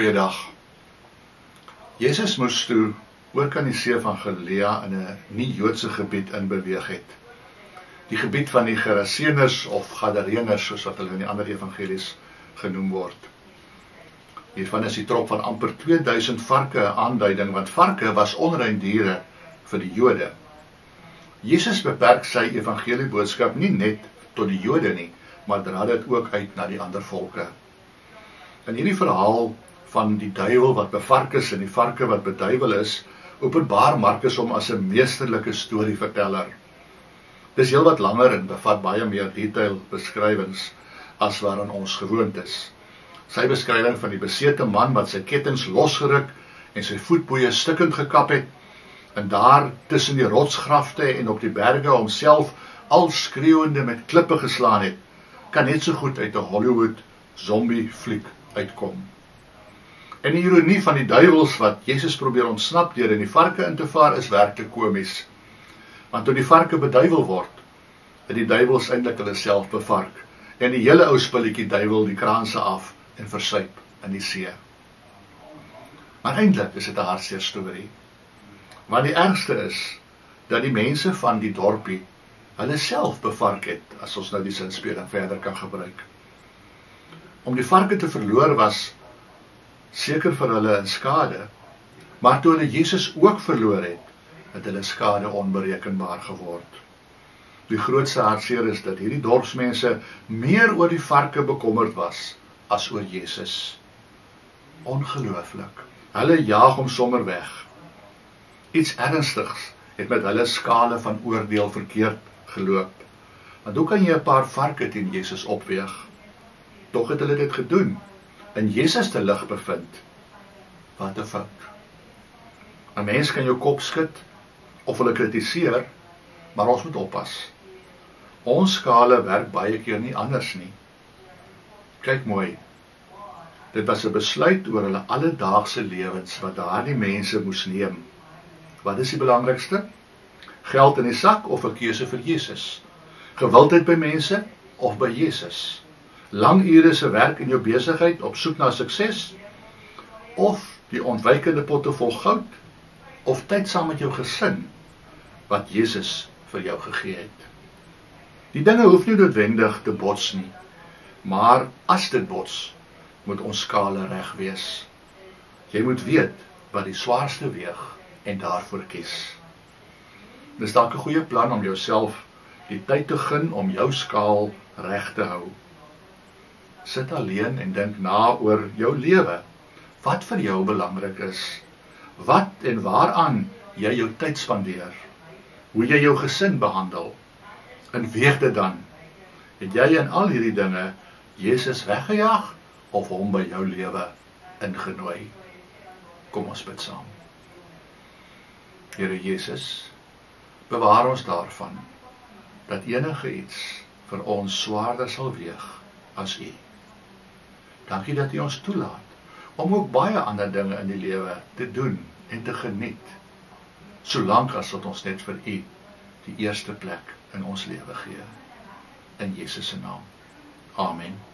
Goeiedag. Jezus moes toe ook aan die see van Galilea in 'n nie-Joodse gebied inbeweeg het. Die gebied van die Geraseners of Gadareners, soos wat hulle in die ander evangelies genoem word. Hiervan is die trop van amper 2000 varke 'n aanduiding, want varke was onrein diere vir die Jode. Jezus beperk sy evangelieboodskap nie net tot die Jode nie, maar dra dit ook uit na die ander volke. In hierdie verhaal van die duiwel wat bevark is en die varke wat beduiwel is, openbaar Markus hom as 'n meesterlike storieverteller. Dis heel wat langer en bevat baie meer detail beskrywings as waaraan ons gewoond is. Sy beskrywing van die besete man wat sy kettinge losgeruk en sy voetboeie stukkend gekap het, en daar tussen die rotsgrafte en op die berge homself al skreeuende met klippe geslaan het, kan net so goed uit 'n Hollywood zombie fliek uitkom. En die ironie van die duiwels wat Jezus probeer ontsnap deur in die varke in te vaar is werklik komies. Want toe die varke beduiwel word, het die duiwels eintlik hulle self bevark en die hele ou spulletjie duiwel die kraanse af en versuip in die see. Maar eintlik is dit 'n hartseer storie. Maar die ergste is dat die mense van die dorpie hulle self bevark het, as ons nou die sinspeling verder kan gebruik. Om die varke te verloor was seker vir hulle 'n skade, maar toe hulle Jesus ook verloor het, het hulle skade onberekenbaar geword. Die grootste hartseer is dat hierdie dorpsmense meer oor die varke bekommerd was as oor Jesus. Ongelooflik. Hulle jaag hom sommer weg. Iets ernstigs het met hulle skale van oordeel verkeerd geloop. Want hoe kan jy 'n paar varke teen Jesus opweeg? Tog het hulle dit gedoen, in Jesus te lig bevind. Wat 'n fout. 'n Mens kan jou kop skud of hulle kritiseer, maar ons moet oppas. Ons skale werk baie keer nie anders nie. Kyk mooi. Dit was 'n besluit oor hulle alledaagse lewens wat daardie mense moes neem. Wat is die belangrikste? Geld in die sak of 'n keuse vir Jesus? Gewildheid by mense of by Jesus? Lang ure se werk in jou besigheid op soek na sukses? Of die ontwykende potte vol goud? Of tyd saam met jou gesin wat Jesus vir jou gegee het? Die dinge hoef nie noodwendig te bots nie, maar as dit bots, moet ons skale reg wees. Jy moet weet wat die swaarste weeg en daarvoor kies. Dis dalk 'n goeie plan om jouself die tyd te gun om jou skaal reg te hou. Sit alleen en dink na oor jou lewe, wat vir jou belangrik is, wat en waaraan jy jou tyd spandeer, hoe jy jou gesin behandel, en weeg dit dan, het jy in al hierdie dinge Jesus weggejaag of hom by jou lewe ingenooi? Kom ons bid saam. Here Jesus, bewaar ons daarvan, dat enige iets vir ons swaarder sal weeg as U. Dankie dat U ons toelaat om ook baie ander dinge in die lewe te doen en te geniet, solank as wat ons net vir U die eerste plek in ons lewe gee. In Jesus se naam. Amen.